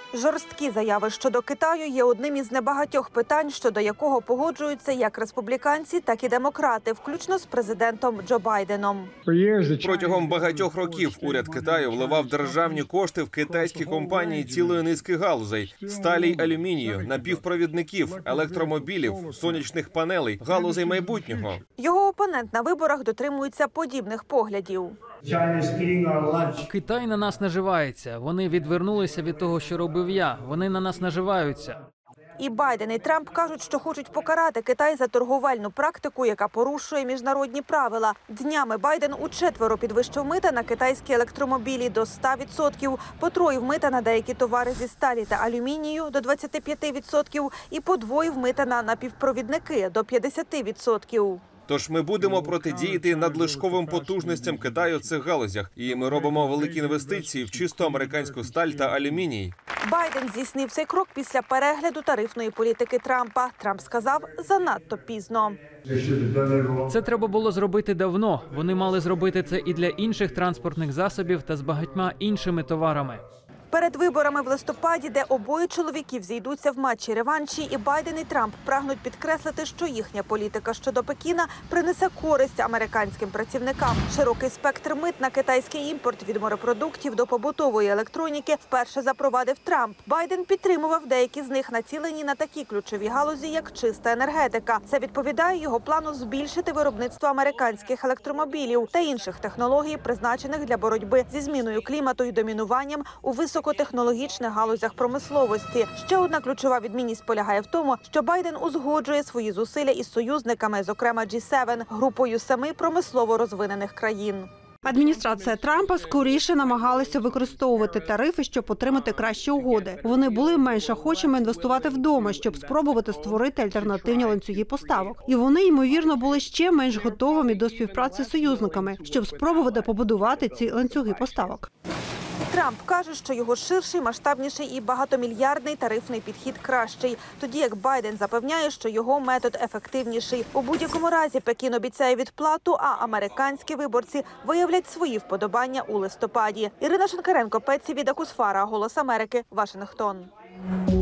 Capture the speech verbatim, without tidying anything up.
Жорсткі заяви щодо Китаю є одним із небагатьох питань, щодо якого погоджуються як республіканці, так і демократи, включно з президентом Джо Байденом. Протягом багатьох років уряд Китаю вливав державні кошти в китайські компанії цілої низки галузей – сталі й алюмінію, напівпровідників, електромобілів, сонячних панелей, галузей майбутнього. Його опонент на виборах дотримується подібних поглядів. Китай на нас наживається. Вони відвернулися від того, що робив я. Вони на нас наживаються. І Байден, і Трамп кажуть, що хочуть покарати Китай за торговельну практику, яка порушує міжнародні правила. Днями Байден учетверо підвищив мита на китайські електромобілі до ста відсотків, потроїв мита на деякі товари зі сталі та алюмінію до двадцяти п'яти відсотків і подвоїв мита на напівпровідники до п'ятдесяти відсотків. Тож ми будемо протидіяти надлишковим потужностям Китаю в цих галузях. І ми робимо великі інвестиції в чисто американську сталь та алюміній. Байден здійснив цей крок після перегляду тарифної політики Трампа. Трамп сказав, занадто пізно. Це треба було зробити давно. Вони мали зробити це і для інших транспортних засобів та з багатьма іншими товарами. Перед виборами в листопаді, де обоє чоловіків зійдуться в матчі-реванші, і Байден, і Трамп прагнуть підкреслити, що їхня політика щодо Пекіна принесе користь американським працівникам. Широкий спектр мит на китайський імпорт від морепродуктів до побутової електроніки вперше запровадив Трамп. Байден підтримував деякі з них, націлені на такі ключові галузі, як чиста енергетика. Це відповідає його плану збільшити виробництво американських електромобілів та інших технологій, призначених для боротьби зі зміною клімату і домінуванням у високій високотехнологічних галузях промисловості. Ще одна ключова відмінність полягає в тому, що Байден узгоджує свої зусилля із союзниками, зокрема джі севен, групою семи промислово розвинених країн. Адміністрація Трампа скоріше намагалася використовувати тарифи, щоб отримати кращі угоди. Вони були менш охочими інвестувати вдома, щоб спробувати створити альтернативні ланцюги поставок. І вони, ймовірно, були ще менш готовими до співпраці з союзниками, щоб спробувати побудувати ці ланцюги поставок. Трамп каже, що його ширший, масштабніший і багатомільярдний тарифний підхід кращий, тоді як Байден запевняє, що його метод ефективніший. У будь-якому разі Пекін обіцяє відплату, а американські виборці виявлять свої вподобання у листопаді. Ірина Шинкаренко, Петсі Відакусфара, Голос Америки, Вашингтон.